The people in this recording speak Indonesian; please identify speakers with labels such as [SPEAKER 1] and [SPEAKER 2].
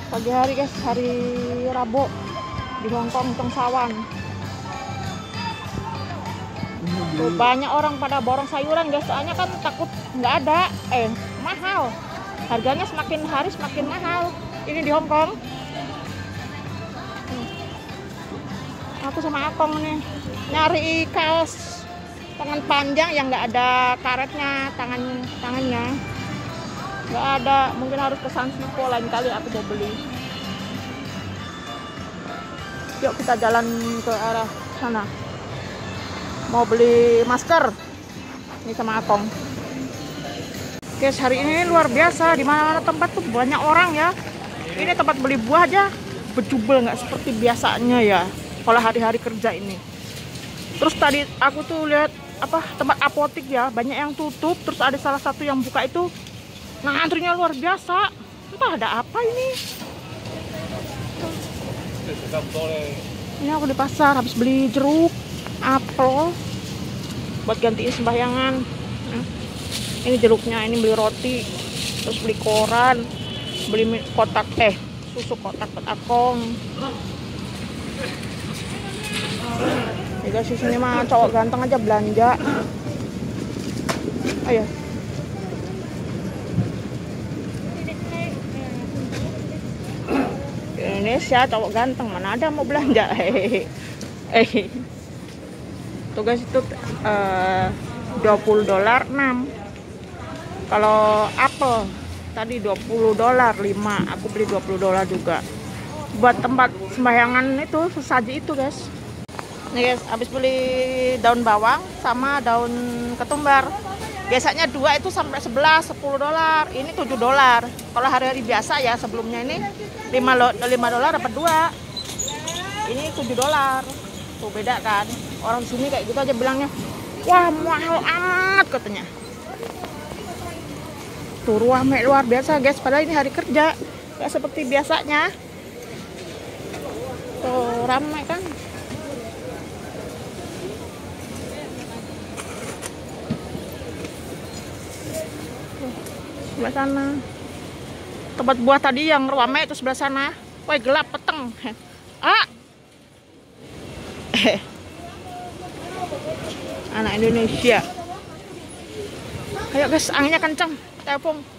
[SPEAKER 1] Pagi hari guys, hari Rabu di Hongkong Changshawan. Tuh, banyak orang pada borong sayuran guys, soalnya kan takut nggak ada, mahal. Harganya semakin hari semakin mahal. Ini di Hongkong. Aku sama Akong nih nyari kaos tangan panjang yang nggak ada karetnya, tangannya nggak ada. Mungkin harus ke Sansipo, lain kali aku mau beli. Yuk kita jalan ke arah sana, mau beli masker ini sama Akong. Guys, hari ini luar biasa, di mana-mana tempat tuh banyak orang ya. Ini tempat beli buah aja berjubel, nggak seperti biasanya ya kalau hari-hari kerja ini. Terus tadi aku tuh lihat tempat apotik ya, banyak yang tutup. Terus ada salah satu yang buka itu, nah antrinya luar biasa. Entah ada apa ini. Ini aku di pasar habis beli jeruk, apel buat gantiin sembahyangan. Ini jeruknya, ini beli roti, terus beli koran, beli kotak susu kotak buat Akong. Ya guys, susunya mah cowok ganteng aja belanja. Ayo. Indonesia cowok ganteng mana ada mau belanja. Tuh guys, itu $20 6. Kalau apel tadi $20 5, aku beli $20 juga. Buat tempat sembayangan itu sesaji itu guys. Nih guys, habis beli daun bawang sama daun ketumbar. Biasanya 2 itu sampai 11, $10. Ini $7. Kalau hari-hari biasa ya, sebelumnya ini $5 dapat 2. Ini $7. Tuh beda kan. Orang sini kayak gitu aja bilangnya, wah mahal amat katanya. Tuh rame luar biasa guys, padahal ini hari kerja, nggak seperti biasanya. Tuh ramai kan. Sebelah sana tempat buah tadi yang ramai itu sebelah sana. Wah gelap peteng. Anak Indonesia. Ayo guys, anginnya kencang. Telepon.